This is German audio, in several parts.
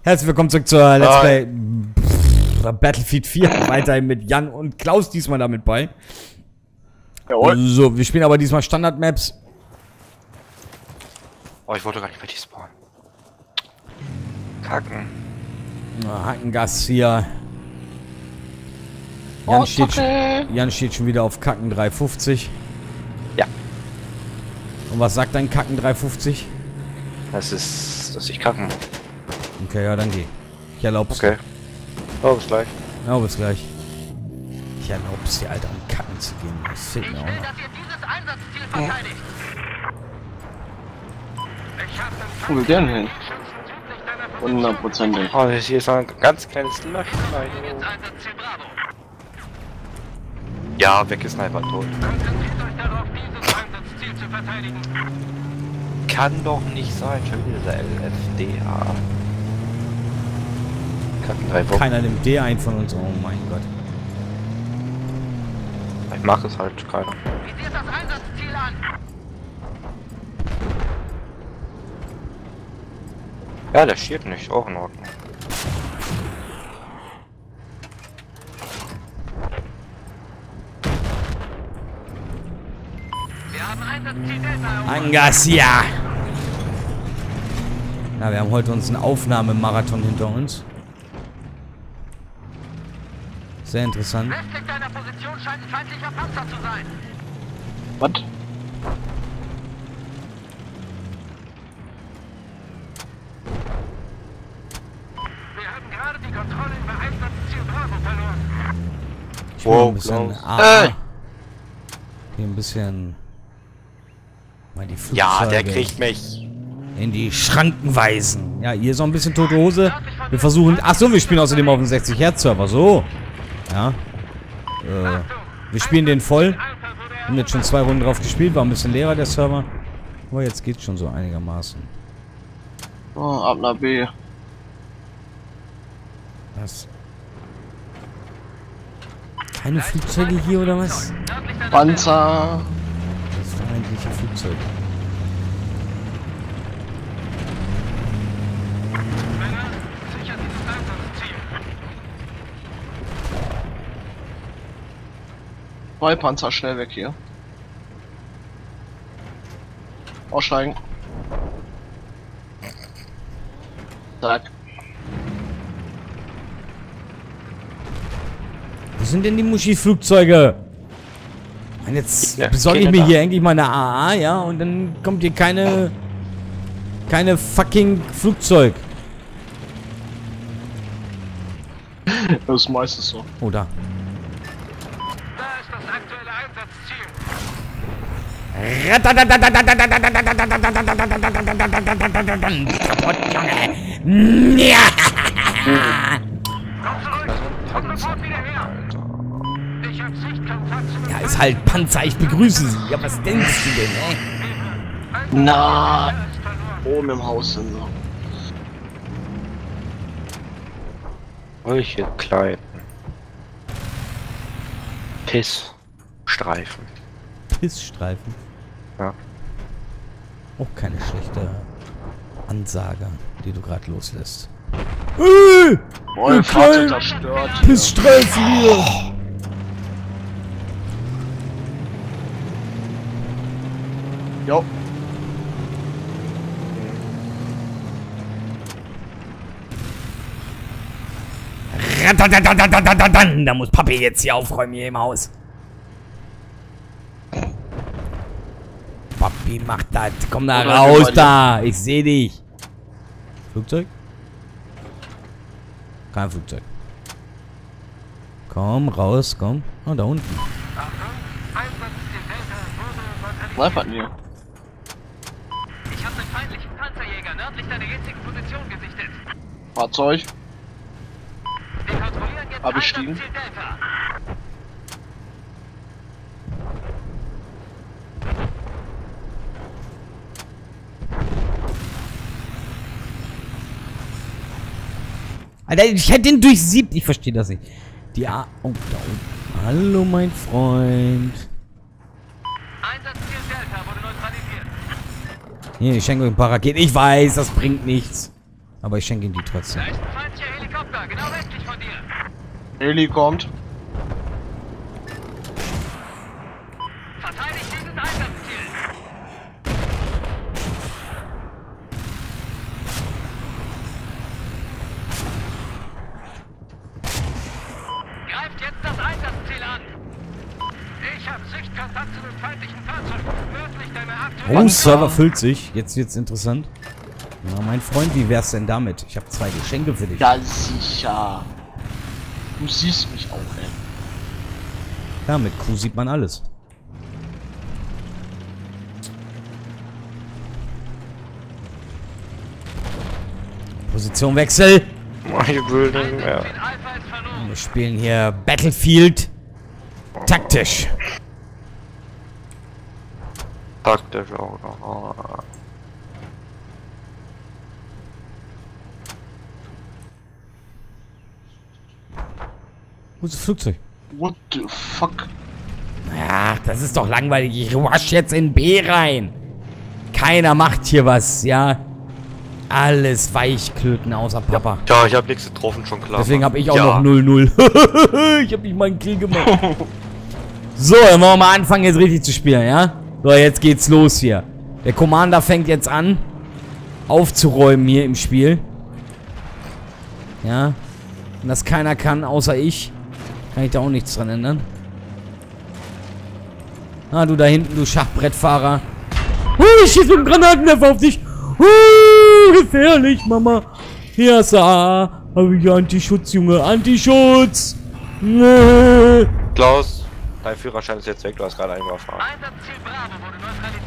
Herzlich willkommen zurück zur Let's Play Battlefield 4. Weiterhin mit Jan und Klaus diesmal damit bei. Jawohl. So, wir spielen aber diesmal Standard-Maps. Oh, ich wollte gar nicht bei dir spawnen. Kacken. Hackengas hier. Jan steht schon wieder auf Kacken 350. Ja. Und was sagt dein Kacken 350? Das ist, dass ich kacken. Okay, ja, dann geh. Ich erlaub's. Okay. Oh, bis gleich. Ja, bis gleich. Ich erlaub's dir, Alter, um Kacken zu gehen. Das fehlt mir auch noch. Wo will der denn hin? 100%. Oh, hier ist noch ein ganz kleines Löchlein. Ja, weggesnipert, tot. Kann doch nicht sein, schon wieder der LFDA. Kacken 3 Wochen. Keiner nimmt D ein von uns. Oh mein Gott. Ich mach es halt keiner. Visiert das Einsatzziel an! Ja, der schiert nicht, auch in Ordnung. Wir haben Einsatzziel Delta erobert. Hackengas, ja! Na, wir haben heute uns einen Aufnahmemarathon hinter uns. Sehr interessant. Westlich deiner Position scheint ein feindlicher Panzer zu sein. Was? Wir haben gerade die Kontrolle über Einsatzziel Bravo verloren. Ich will Wow, ein bisschen Klaus. hier ein bisschen mal die Ja, Flugzeuge der kriegt mich. in die Schranken weisen. Ja, hier ist noch ein bisschen tote Hose. Wir versuchen... Achso, wir spielen außerdem auf dem 60 Hertz Server. So. Ja. Wir spielen den voll. Haben jetzt schon 2 Runden drauf gespielt. War ein bisschen leerer der Server. Aber jetzt geht's schon so einigermaßen. Oh, ab nach B. Was? Keine Flugzeuge hier oder was? Nördlich deiner Panzer. Das ist feindliche Flugzeuge. Männer, sichert dieses Einsatzziel. 2 Panzer, schnell weg hier. Aussteigen. Zack. Wo sind denn die Muschi-Flugzeuge? Und jetzt Ja, besorge ich keine mir da. hier endlich mal eine AA, ja? Und dann kommt hier keine fucking Flugzeug. Das ist meistens so. Oh, da. Da ist das aktuelle Einsatzziel. Kaputt, Junge. Ja. Komm zurück. Komm sofort wieder her. Ich hab Sichtkontakt zu Ja, ist halt Panzer, ich begrüße Sie. Ja, was denkst du denn, ey? Na, ist verloren. oben im Haus sind sie. Solche kleinen Pissstreifen. Pissstreifen. Ja. Auch keine schlechte Ansage, die du gerade loslässt. Euer Fahrzeug zerstört. Pissstreifen hier! Jo. Da muss Papi jetzt hier aufräumen hier im Haus. Papi macht das. Komm da Oder raus wir da. Ich sehe dich. Flugzeug? Kein Flugzeug. Komm, raus, komm. Oh, da unten. Achtung, Einsatzziel Delta wurde Snipern hier. Ich habe einen feindlichen Panzerjäger nördlich deiner jetzigen Position gesichtet. Fahrzeug. Wir kontrollieren jetzt Abgestiegen. Einsatzziel Delta. Alter, ich hätte den durchsiebt. Ich verstehe das nicht. Die A. Oh, da unten. Hallo, mein Freund. Einsatzziel Delta wurde neutralisiert. Hier, ich schenke euch ein paar Raketen. Ich weiß, das bringt nichts. Aber ich schenke ihm die trotzdem. Da ist ein feindlicher Helikopter, genau westlich von dir. Heli kommt. Verteidigt dieses Einsatzziel. Greift jetzt das Einsatzziel an. Ich habe Sichtkontakt zu dem feindlichen Fahrzeug. Nördlich deiner aktuellen... Oh, Server füllt sich. Jetzt wird's interessant. Na, mein Freund, wie wär's denn damit? Ich habe 2 Geschenke für dich. Ja, sicher. Du siehst mich auch, ey. Ja, mit Q sieht man alles. Positionwechsel. Ich will nicht mehr. Einsatzziel Alpha ist verloren. Wir spielen hier Battlefield taktisch. Taktisch auch noch. Wo ist das Flugzeug? What the fuck? Ach, das ist doch langweilig. Ich rush jetzt in B rein. Keiner macht hier was, ja. Alles Weichklöten außer Papa. Ja, ich habe nichts getroffen, schon klar. Deswegen habe ich auch Ja. noch 0-0. Ich habe nicht mal einen Kill gemacht. So, dann wollen wir mal anfangen, jetzt richtig zu spielen, ja? So, jetzt geht's los hier. Der Commander fängt jetzt an, aufzuräumen hier im Spiel. Ja. Und das keiner kann, außer ich. Kann ich da auch nichts dran ändern. Ah, du da hinten, du Schachbrettfahrer. Ich schieße mit dem Granatenwerfer auf dich. Gefährlich, Mama. Ja, Sa. Hab ich Antischutz, Junge. Antischutz. Klaus, dein Führerschein ist jetzt weg, du hast gerade einen überfahren. Einsatzziel Bravo wurde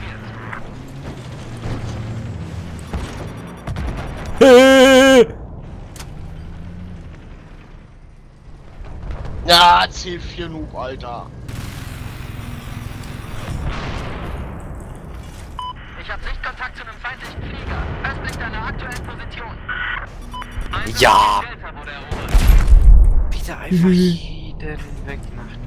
neutralisiert. Ja, C4 Noob, Alter. Ich habe Sichtkontakt zu einem feindlichen Flieger. Östlich deiner aktuellen Position. Ja. Delta wurde erobert. Wieder einfach jeden wegmachen.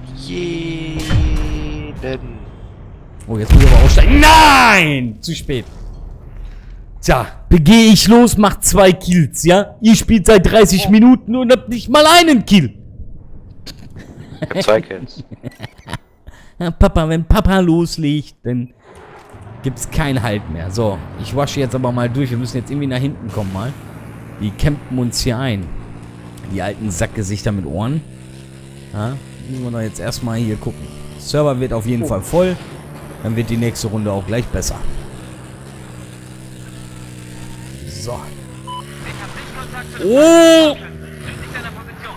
Jeden. Oh, jetzt muss ich aber aussteigen. Nein! Zu spät. Tja, begehe ich los, macht 2 Kills, ja? Ihr spielt seit 30 Minuten und habt nicht mal einen Kill. Ich hab 2 Kills. Ja, Papa, wenn Papa loslegt, dann gibt's keinen Halt mehr. So, ich wasche jetzt aber mal durch. Wir müssen jetzt irgendwie nach hinten kommen mal. Die campen uns hier ein. Die alten Sackgesichter mit Ohren. Ja, müssen wir doch jetzt erstmal hier gucken. Server wird auf jeden Fall voll. Dann wird die nächste Runde auch gleich besser. So. Ich habe Sichtkontakt zu einem Oh! Östlich deiner Position.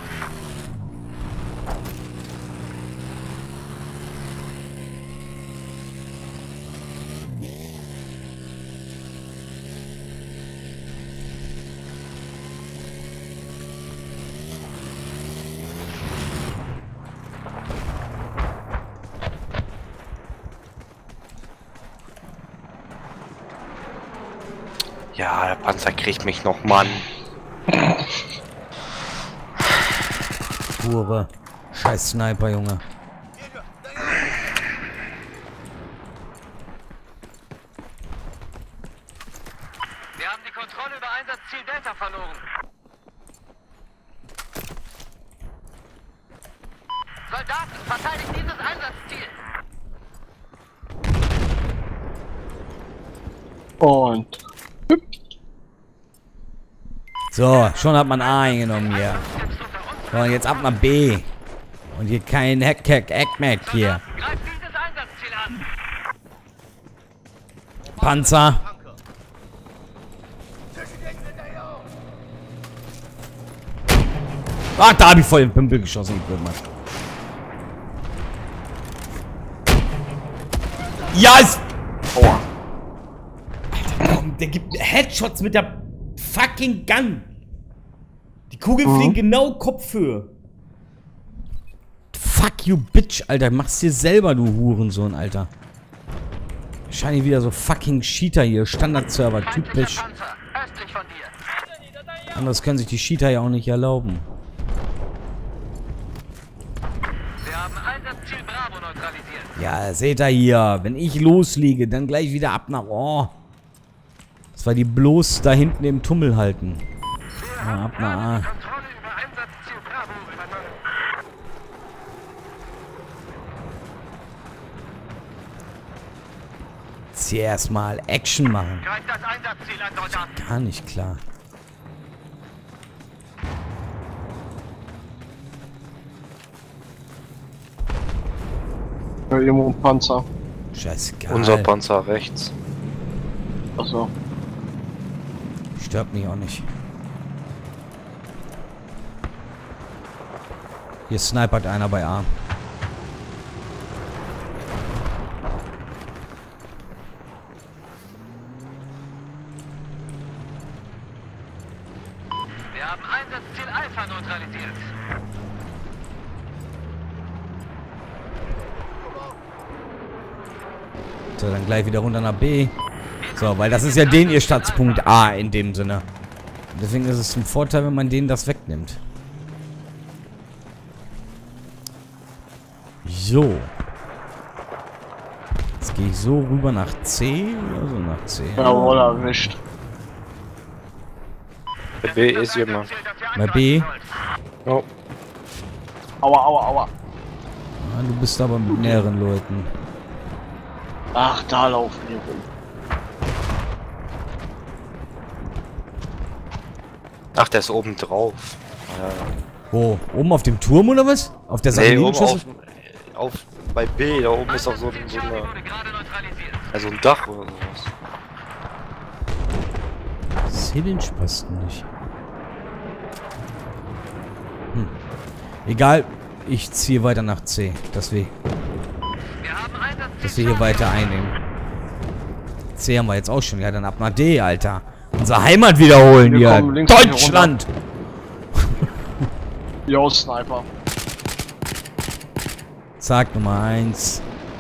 Ja, der Panzer kriegt mich noch, Mann. Hure. Scheiß Sniper, Junge. Wir haben die Kontrolle über Einsatzziel Delta verloren. Soldaten, verteidigt dieses Einsatzziel. Und So, schon hat man A eingenommen hier. So, und jetzt ab nach B. Und hier kein Hack-Mac hier. Greift dieses Einsatzziel an. Panzer. Ah, da hab ich voll den Pimpel geschossen. Ja, ist... Aua. Alter, komm, der gibt Headshots mit der fucking Gun. Die Kugel fliegt genau Kopfhöhe. Fuck you, Bitch, Alter. Mach's dir selber, du Hurensohn, Alter. Wahrscheinlich wieder so fucking Cheater hier. Standard-Server, typisch. Panzer, östlich von dir. Anderes können sich die Cheater ja auch nicht erlauben. Wir haben Einsatzziel Bravo neutralisiert. Ja, seht ihr hier. Wenn ich loslege, dann gleich wieder ab nach... Oh. Das war die bloß da hinten im Tummel halten. ab nach A. Kontrolle über Einsatzziel Bravo übernommen. Jetzt hier erstmal Action machen. Greift das Einsatzziel an, Soldat. Gar nicht klar. Ja, irgendwo ein Panzer. Scheißegal. Unser Panzer rechts. Achso. Stört mich auch nicht. Hier snipert einer bei A. Wir haben Einsatzziel Alpha neutralisiert. So, dann gleich wieder runter nach B. So, weil das ist ja den ihr Stützpunkt A in dem Sinne. Deswegen ist es ein Vorteil, wenn man denen das wegnimmt. So. Jetzt gehe ich so rüber nach C oder so nach C. Jawohl, erwischt. Der B ist jemand. Bei B. Oh. Aua, aua, aua. Ah, du bist aber mit mehreren Leuten. Ach, da laufen die rum. Ach, der ist oben drauf. Wo? Oben auf dem Turm oder was? Auf der Nee, oben Satellitenschüssel? auf bei B, da oben ist auch so, Wurde gerade neutralisiert. also ein Dach oder sowas. Syringe passt nicht. Egal, ich ziehe weiter nach C, dass wir hier weiter einnehmen. C haben wir jetzt auch schon. Ja, dann ab nach D, Alter. Unsere Heimat wiederholen Wir hier. kommen links hier Deutschland! Jo, Sniper. Zack, Nummer 1.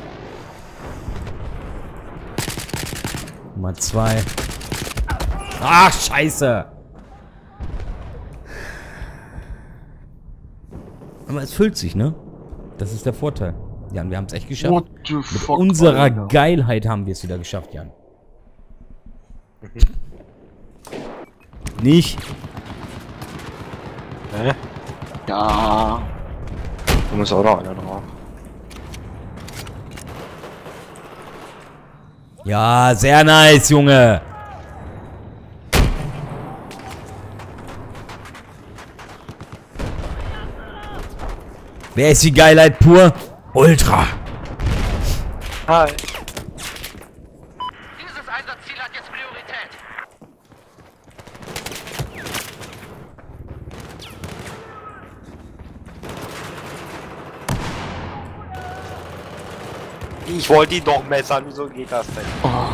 Nummer 2. Ach, scheiße! Aber es füllt sich, ne? Das ist der Vorteil. Jan, wir haben es echt geschafft. What the Mit fuck, unserer Alter. Geilheit haben wir es wieder geschafft, Jan. Nicht? Hä? Ja. Da muss auch noch einer drauf. Ja, sehr nice, Junge. Wer ist die Geilheit pur? Ultra. Hi. Dieses Einsatzziel hat jetzt Priorität. Ich wollte ihn doch messern, wieso geht das denn?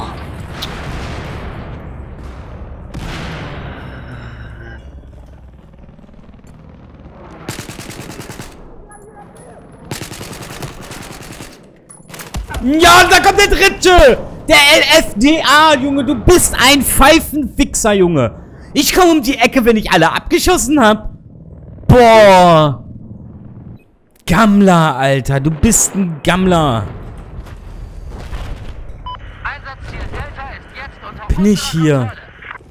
Ja, da kommt der dritte! Der LFDA, Junge, du bist ein Pfeifenwichser, Junge. Ich komme um die Ecke, wenn ich alle abgeschossen hab. Boah. Gammler, Alter, du bist ein Gammler. Einsatzziel Delta ist jetzt unter Bin ich unserer hier. Kontrolle.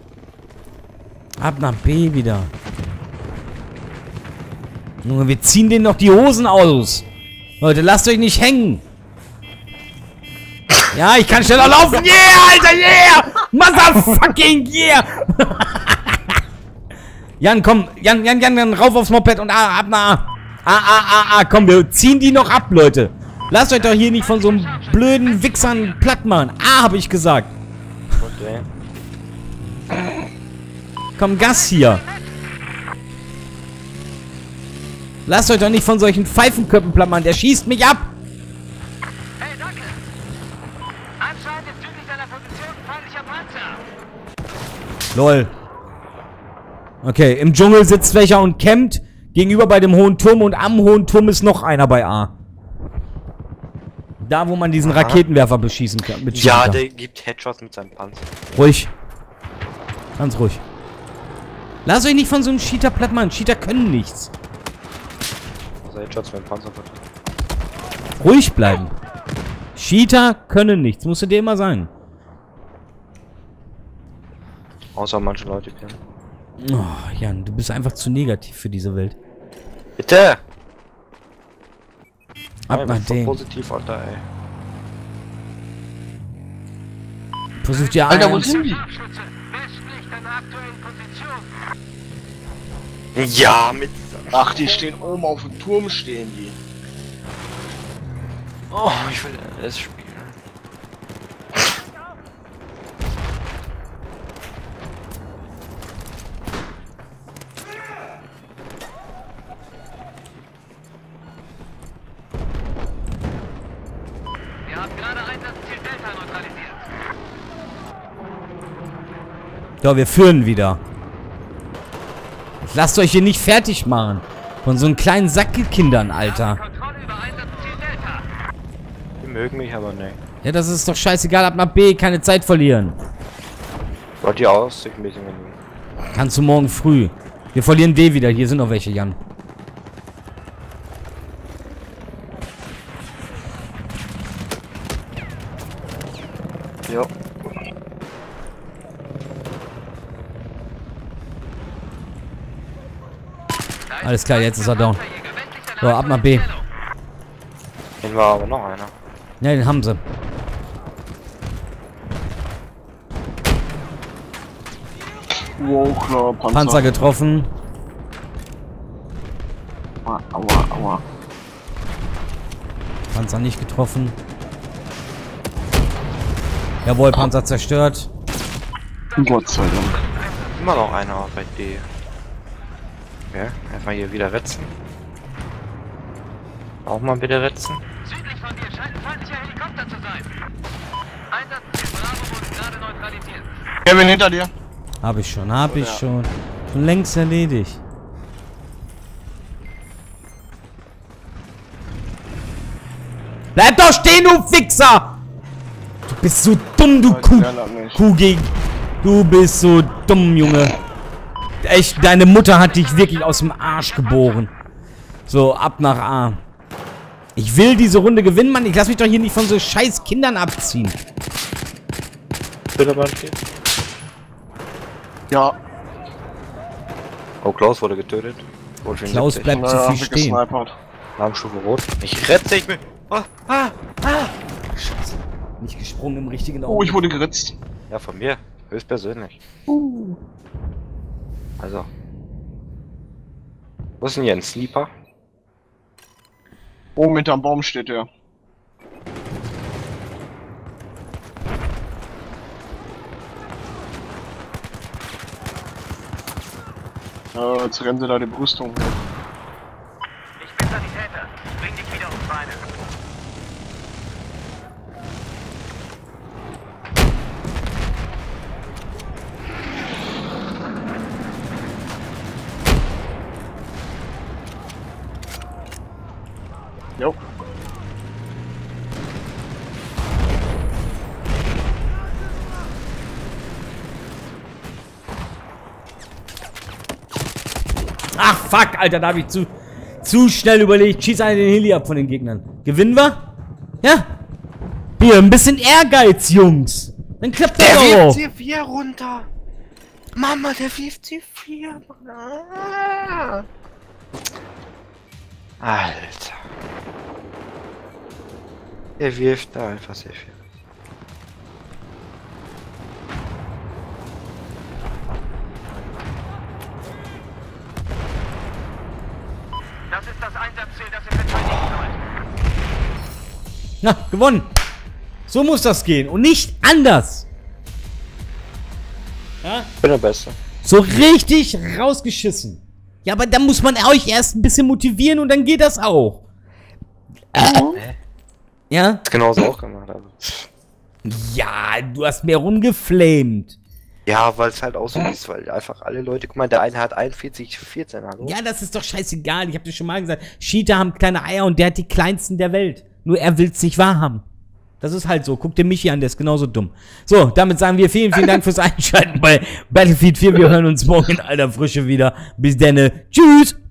Ab nach B wieder. Junge, wir ziehen denen noch die Hosen aus. Leute, lasst euch nicht hängen. Ja, ich kann schneller laufen. Yeah, Alter, yeah. Motherfucking yeah. Jan, komm. Jan, dann rauf aufs Moped und ab nach A. Komm, wir ziehen die noch ab, Leute. Lasst euch doch hier nicht von so einem blöden Wichsern platt machen. A, habe ich gesagt. Okay. Komm, Gas hier. Lasst euch doch nicht von solchen Pfeifenköppen platt machen. Der schießt mich ab. Hey, danke. Anscheinend ist südlich deiner Position feindlicher Panzer. Lol. Okay, im Dschungel sitzt welcher und campt. Gegenüber bei dem hohen Turm und am hohen Turm ist noch einer bei A. Da, wo man diesen Raketenwerfer beschießen kann. Ja, der gibt Headshots mit seinem Panzer. Ruhig. Ganz ruhig. Lasst euch nicht von so einem Cheater platt machen. Cheater können nichts. Also Headshots mit dem Panzer. Ruhig bleiben. Cheater können nichts. Musst du dir immer sagen. Außer manche Leute kennen. Oh, Jan, du bist einfach zu negativ für diese Welt. Bitte! Ab nach so den. positiv unter, ey. Versucht ja Alter, wo eins. sind die? Scharfschütze, westlich deiner aktuellen Position. Ja, mit dieser... Ach, die stehen oben auf dem Turm, stehen die. Oh, ich will das spielen. Wir haben gerade Einsatzziel Delta neutralisiert. Ja, wir führen wieder. Lasst euch hier nicht fertig machen. Von so einem kleinen Sackelkindern, Alter. Kontrolle über Einsatzziel Delta. Die mögen mich aber nicht. Ja, das ist doch scheißegal. Ab nach B, keine Zeit verlieren. Wollt ihr aus? Ich ein bisschen genug. Kannst du morgen früh. Wir verlieren D wieder. Hier sind noch welche, Jan. Ja. Alles klar, jetzt ist er down. So, ab nach B. Den war aber noch einer. Ja, den haben sie. Wow, klar, Panzer. Panzer getroffen. Aua, aua, aua. Panzer nicht getroffen. Jawohl, Panzer zerstört. Gott sei Dank. Immer noch einer bei D. Ja, einfach hier wieder retzen. Auch mal bitte retzen. Südlich von dir scheint ein feindlicher Helikopter zu sein. Einsatzziel Bravo wurde gerade neutralisiert. Kevin, hinter dir. Hab ich schon, hab ich schon. Schon längst erledigt. Bleib doch stehen, du Fixer! Du bist so dumm, du Kuh. Kuhgegend. Du bist so dumm, Junge. Echt, deine Mutter hat dich wirklich aus dem Arsch geboren. So, ab nach A. Ich will diese Runde gewinnen, Mann. Ich lass mich doch hier nicht von so scheiß Kindern abziehen. Bitte mal stehen. Ja. Oh, Klaus wurde getötet. Klaus bleibt zu viel stehen. Alarmstufe rot. Ich retze, ich bin... Scheiße. Nicht gesprungen im richtigen Oh, ich wurde geritzt. Ja, von mir. Höchstpersönlich. Also. Wo ist denn hier ein Sleeper? Oben hinterm Baum steht der. Jetzt rennen sie da die Brüstung hoch. Ich bin Sanitäter. Bring dich wieder auf Beine. Jo. Ach, fuck, Alter, da habe ich zu schnell überlegt. Schieß einen den Heli ab von den Gegnern. Gewinnen wir? Ja. Hier, ein bisschen Ehrgeiz, Jungs. Dann klappt das auch. Der wirft C4 runter. Mama, der wirft C4. Alter. Der wirft da einfach C4. Das ist das Einsatzziel, das ihr verteidigen sollt. Na, gewonnen. So muss das gehen und nicht anders. Ja? Ich bin der Beste. So richtig rausgeschissen. Ja, aber dann muss man euch erst ein bisschen motivieren und dann geht das auch. Ja? Genauso auch gemacht. Also. Ja, du hast mehr rumgeflamed. Ja, weil es halt auch so ist, weil einfach alle Leute, guck mal, der eine hat 41,14, hallo? Ja, das ist doch scheißegal. Ich hab dir schon mal gesagt, Cheater haben kleine Eier und der hat die kleinsten der Welt. Nur er will's nicht wahrhaben. Das ist halt so. Guck dir Michi an, der ist genauso dumm. So, damit sagen wir vielen, vielen Dank fürs Einschalten bei Battlefield 4. Wir hören uns morgen in alter Frische wieder. Bis dann. Tschüss.